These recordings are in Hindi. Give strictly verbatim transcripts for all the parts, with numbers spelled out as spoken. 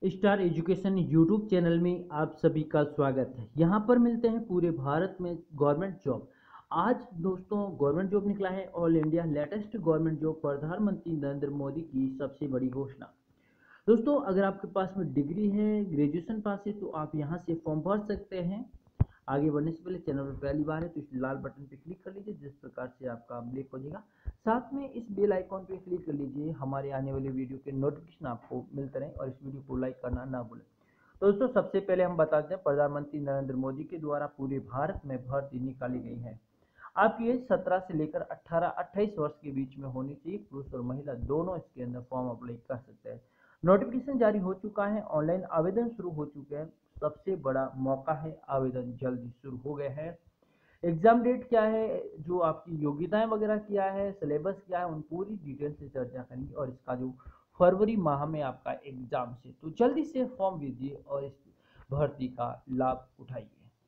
स्टार एजुकेशन यूट्यूब चैनल में आप सभी का स्वागत है। यहाँ पर मिलते हैं पूरे भारत में गवर्नमेंट जॉब। आज दोस्तों गवर्नमेंट जॉब निकला है, all India latest government job, प्रधानमंत्री नरेंद्र मोदी की सबसे बड़ी घोषणा। दोस्तों अगर आपके पास में डिग्री है, ग्रेजुएशन पास है, तो आप यहाँ से फॉर्म भर सकते हैं। आगे बढ़ने से पहले चैनल पर पहली बार है तो इस लाल बटन पे क्लिक कर लीजिए, जिस प्रकार से आपका ब्लैक हो जाएगा। साथ में इस बेल आइकॉन पे क्लिक कर लीजिए, हमारे आने वाले वीडियो के नोटिफिकेशन आपको मिलते रहें और इस वीडियो को लाइक करना ना भूलें। तो दोस्तों सबसे पहले हम बताते हैं, प्रधानमंत्री नरेंद्र मोदी के द्वारा पूरे भारत में भर्ती निकाली गई है। आपकी एज सत्रह से लेकर अठारह अट्ठाईस वर्ष के बीच में होनी चाहिए। पुरुष और महिला दोनों इसके अंदर फॉर्म अप्लाई कर सकते हैं। नोटिफिकेशन जारी हो चुका है, ऑनलाइन आवेदन शुरू हो चुके हैं। सबसे बड़ा मौका है, आवेदन जल्दी शुरू हो गए हैं। एग्जाम डेट क्या है, जो आपकी योग्यताएं वगैरह क्या है, सिलेबस क्या है, उन पूरी डिटेल से चर्चा करेंगे। और इसका जो फरवरी माह में आपका एग्जाम से, तो जल्दी से फॉर्म दीजिए और इस भर्ती का लाभ उठाइए।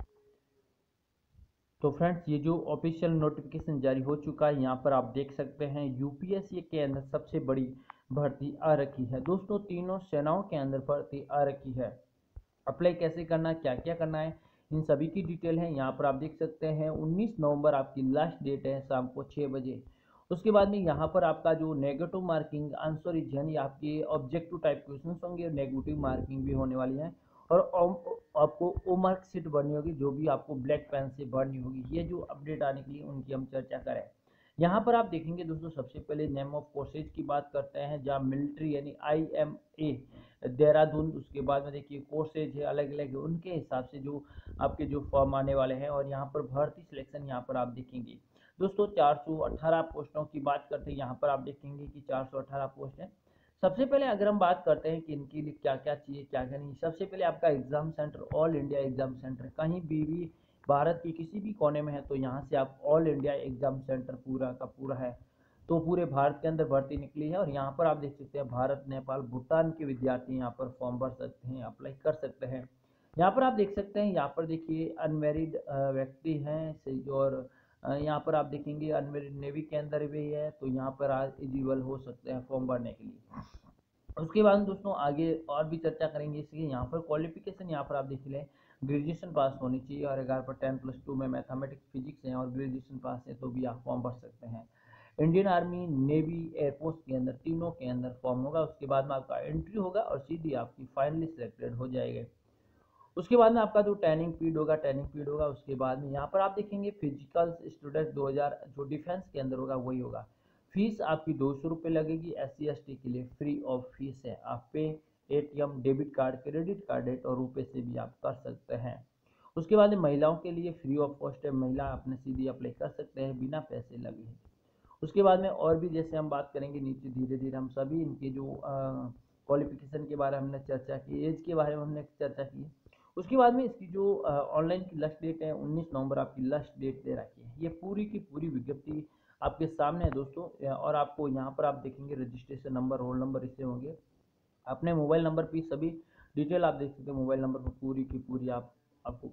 तो फ्रेंड्स ये जो ऑफिशियल नोटिफिकेशन जारी हो चुका है, यहाँ पर आप देख सकते हैं यूपीएससी के अंदर सबसे बड़ी भर्ती आ रखी है। दोस्तों तीनों सेनाओं के अंदर भर्ती आ रखी है। अप्लाई कैसे करना है, क्या क्या करना है, इन सभी की डिटेल है। यहाँ पर आप देख सकते हैं उन्नीस नवंबर आपकी लास्ट डेट है, शाम को छः बजे। उसके बाद में यहाँ पर आपका जो नेगेटिव मार्किंग आंसर इज यानी आपके ऑब्जेक्टिव टाइप क्वेश्चन होंगे, नेगेटिव मार्किंग भी होने वाली है। और आपको ओ मार्क शीट भरनी होगी, जो भी आपको ब्लैक पेन से भरनी होगी। ये जो अपडेट आने के लिए उनकी हम चर्चा करें। यहाँ पर आप देखेंगे दोस्तों, सबसे पहले नेम ऑफ कोर्सेज की बात करते हैं, जहाँ मिलिट्री यानी आई एम ए देहरादून। उसके बाद में देखिए कोर्सेज है अलग अलग, उनके हिसाब से जो आपके जो फॉर्म आने वाले हैं। और यहाँ पर भर्ती सिलेक्शन यहाँ पर आप देखेंगे दोस्तों चार सौ अठारह पोस्टों की बात करते हैं। यहाँ पर आप देखेंगे कि चार सौ अठारह पोस्ट है। सबसे पहले अगर हम बात करते हैं कि इनके लिए क्या क्या चाहिए क्या क्या नहीं, सबसे पहले आपका exam centre, all India exam centre कहीं भी भी भारत के किसी भी कोने में है तो यहाँ से आप ऑल इंडिया एग्जाम सेंटर पूरा का पूरा है, तो पूरे भारत के अंदर भर्ती निकली है। और यहाँ पर आप देख सकते हैं भारत, नेपाल, भूटान के विद्यार्थी यहाँ पर फॉर्म भर सकते हैं, अप्लाई कर सकते हैं। यहाँ पर आप देख सकते हैं, यहाँ पर देखिए अनमेरिड व्यक्ति हैं, और यहाँ पर आप देखेंगे अनमेरिड नेवी के अंदर भी है, तो यहाँ पर आज एलिजिबल हो सकते हैं फॉर्म भरने के लिए। उसके बाद दोस्तों आगे और भी चर्चा करेंगे। इसलिए यहाँ पर क्वालिफिकेशन यहाँ पर आप देख लें, ग्रेजुएशन पास होनी चाहिए। और अगर पर टेन प्लस टू में मैथमेटिक्स फिजिक्स है और ग्रेजुएशन पास है तो भी आप फॉर्म भर सकते हैं। इंडियन आर्मी, नेवी, एयरफोर्स के अंदर तीनों के अंदर फॉर्म होगा। उसके बाद में आपका एंट्री होगा और सीधी आपकी फाइनली सिलेक्टेड हो जाएगी। उसके बाद में आपका जो ट्रेनिंग पीरियड होगा ट्रेनिंग पीरियड होगा उसके बाद में यहाँ पर आप देखेंगे फिजिकल स्टूडेंट दो हज़ार जो डिफेंस के अंदर होगा वही होगा। फीस आपकी दो सौ रुपये लगेगी। एस सी एस टी के लिए फ्री ऑफ फीस है। आप pay ATM, debit card, credit card है और रुपये से भी आप कर सकते हैं। उसके बाद महिलाओं के लिए फ्री ऑफ कॉस्ट है, महिला अपने सीधी अप्लाई कर सकते हैं बिना पैसे लगे। उसके बाद में और भी जैसे हम बात करेंगे नीचे धीरे धीरे हम सभी इनके जो क्वालिफिकेशन के बारे में हमने चर्चा की, एज के बारे में हमने चर्चा की। उसके बाद में इसकी जो ऑनलाइन की लास्ट डेट है उन्नीस नवंबर आपकी लास्ट डेट दे रखी है। ये पूरी की पूरी विज्ञप्ति आपके सामने है दोस्तों। और आपको यहाँ पर आप देखेंगे रजिस्ट्रेशन नंबर, रोल नंबर इससे होंगे। अपने मोबाइल नंबर पर सभी डिटेल आप देख सकते हैं, मोबाइल नंबर पर पूरी की पूरी आप आपको।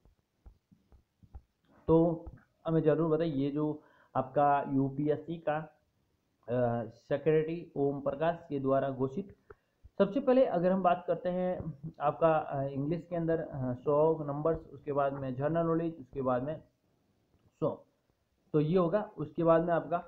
तो हमें ज़रूर बताइए, ये जो आपका यूपीएससी का सेक्रेटरी ओम प्रकाश के द्वारा घोषित, सबसे पहले अगर हम बात करते हैं आपका इंग्लिश के अंदर सौ नंबर्स, उसके बाद में जनरल नॉलेज, उसके बाद में सौ, तो ये होगा। उसके बाद में आपका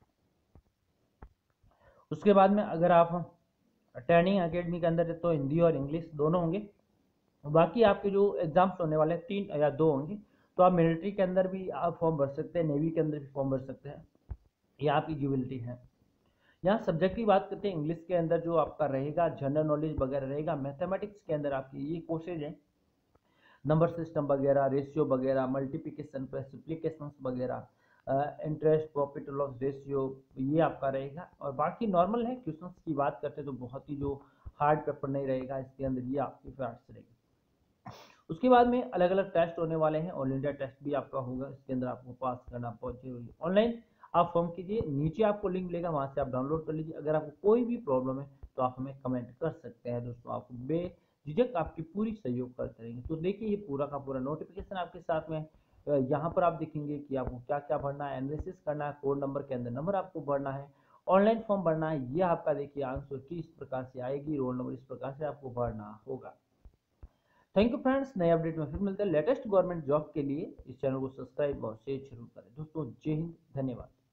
उसके बाद में अगर आप ट्रेनिंग एकेडमी के अंदर है तो हिंदी और इंग्लिश दोनों होंगे। बाकी आपके जो एग्जाम्स होने वाले हैं तीन या दो होंगे। तो आप मिलिट्री के अंदर भी आप फॉर्म भर सकते हैं, नेवी के अंदर भी फॉर्म भर सकते हैं, ये आपकी एलिजिबिलिटी है। यहाँ सब्जेक्ट की बात करते हैं, इंग्लिश के अंदर जो आपका रहेगा जनरल नॉलेज वगैरह रहेगा। मैथमेटिक्स के अंदर आपकी ये कोर्सेज है, नंबर सिस्टम वगैरह, रेशियो वगैरह, मल्टीप्लिकेशन, प्लस वगैरह, इंटरेस्ट, प्रॉफिट लॉस रेशियो, ये आपका रहेगा। और बाकी नॉर्मल है। क्वेश्चंस की बात करते हैं तो बहुत ही जो हार्ड पेपर नहीं रहेगा इसके अंदर, ये आपकी फैक्ट्स रहेगी। उसके बाद में अलग अलग टेस्ट होने वाले हैं, ऑल इंडिया टेस्ट भी आपका होगा। इसके अंदर आपको पास करना बहुत जरूरी है। ऑनलाइन आप फॉर्म कीजिए, नीचे आपको लिंक मिलेगा, वहाँ से आप डाउनलोड कर लीजिए। अगर आपको कोई भी प्रॉब्लम है तो आप हमें कमेंट कर सकते हैं दोस्तों, आपको बेझिझक आपकी पूरी सहयोग करते रहेंगे। तो देखिए ये पूरा का पूरा नोटिफिकेशन आपके साथ में। यहाँ पर आप देखेंगे कि आपको क्या क्या भरना है, एनालिसिस करना है, कोड नंबर के अंदर नंबर आपको भरना है। ऑनलाइन फॉर्म भरना है, ये आपका देखिए आंसर की इस प्रकार से आएगी, रोल नंबर इस प्रकार से आपको भरना होगा। थैंक यू फ्रेंड्स, नए अपडेट में फिर मिलते हैं लेटेस्ट गवर्नमेंट जॉब के लिए। इस चैनल को सब्सक्राइब और शेयर जरूर करें दोस्तों। जय हिंद, धन्यवाद।